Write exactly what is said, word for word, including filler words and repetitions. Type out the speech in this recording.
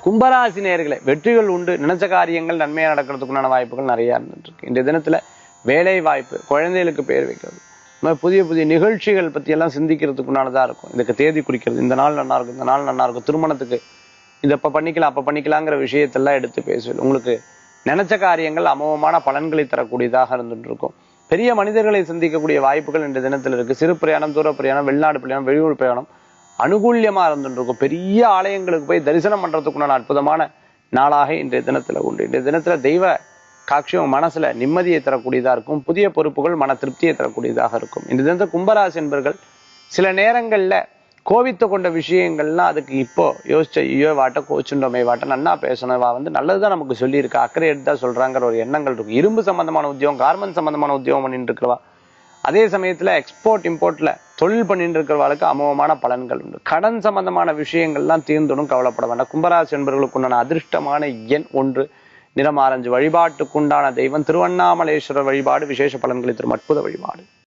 கும்பராசி நேயர்களே, வெற்றிகள் உண்டு. நினைச்ச காரியங்கள் நன்மையா நடக்கிறதுக்குண்டான வாய்ப்புகள் நிறைய இருந்துட்டு இருக்கு. இந்த தினத்துல வேலை வாய்ப்பு, குழந்தைகளுக்கு பேர் வைக்கிறது, புதிய புதிய நிகழ்ச்சிகள் பத்தி எல்லாம் சிந்திக்கிறதுக்குண்டானதா இருக்கும். இதுக்கு தேதி குறிக்கிறது, இந்த நாள் நல்லா இருக்கும், இந்த நாள் நல்லா இருக்கும், திருமணத்துக்கு இது அப்ப பண்ணிக்கலாம் அப்ப பண்ணிக்கலாங்கிற விஷயத்தெல்லாம் எடுத்து பேசுவேன். உங்களுக்கு நினைச்ச காரியங்கள் அமோகமான பலன்களை தரக்கூடியதாக இருந்துட்டு இருக்கும். பெரிய மனிதர்களை சந்திக்கக்கூடிய வாய்ப்புகள் இந்த தினத்தில் இருக்கு. சிறு பிரயாணம், தூர பிரயாணம், வெளிநாடு பிரயாணம், வெளியூர் பிரயாணம் அனுகூல்யமா இருந்துட்டு இருக்கும். பெரிய ஆலயங்களுக்கு போய் தரிசனம் பண்றதுக்குண்டான அற்புதமான நாளாக இன்றைய தினத்துல உண்டு. இன்றைய தினத்துல தெய்வ காட்சியம் மனசுல நிம்மதியை தரக்கூடியதா இருக்கும். புதிய பொறுப்புகள் மன திருப்தியை தரக்கூடியதாக இருக்கும். இந்த தினத்துல கும்பராசி என்பர்கள் சில நேரங்கள்ல கோவித்து கொண்ட விஷயங்கள்லாம் அதுக்கு இப்போ யோசிச்ச ஐயோ வாட்ட கோச்சுண்டோமே வாட்ட நன்னா பேசணும், வா வந்து நல்லதுதான் நமக்கு சொல்லியிருக்கா, அக்கறை எடுத்தா சொல்றாங்கிற ஒரு எண்ணங்கள் இருக்கும். இரும்பு சம்பந்தமான உத்தியோகம், கார்மெண்ட் சம்பந்தமான உத்தியோகம் பண்ணிட்டு இருக்கிறவா, அதே சமயத்துல எக்ஸ்போர்ட் இம்போர்ட்ல தொழில் பண்ணிட்டு இருக்கிறவாளுக்கு அமோகமான பலன்கள் உண்டு. கடன் சம்பந்தமான விஷயங்கள்லாம் தீர்ந்துடும், கவலைப்பட வேண்டாம். கும்பராசி என்பவர்களுக்கு உண்டான அதிர்ஷ்டமான எண் ஒன்று, நிறம் ஆரஞ்சு. வழிபாட்டுக்குண்டான தெய்வம் திருவண்ணாமலேஸ்வரர் வழிபாடு. விசேஷ பலன்களை தரும் அற்புத வழிபாடு.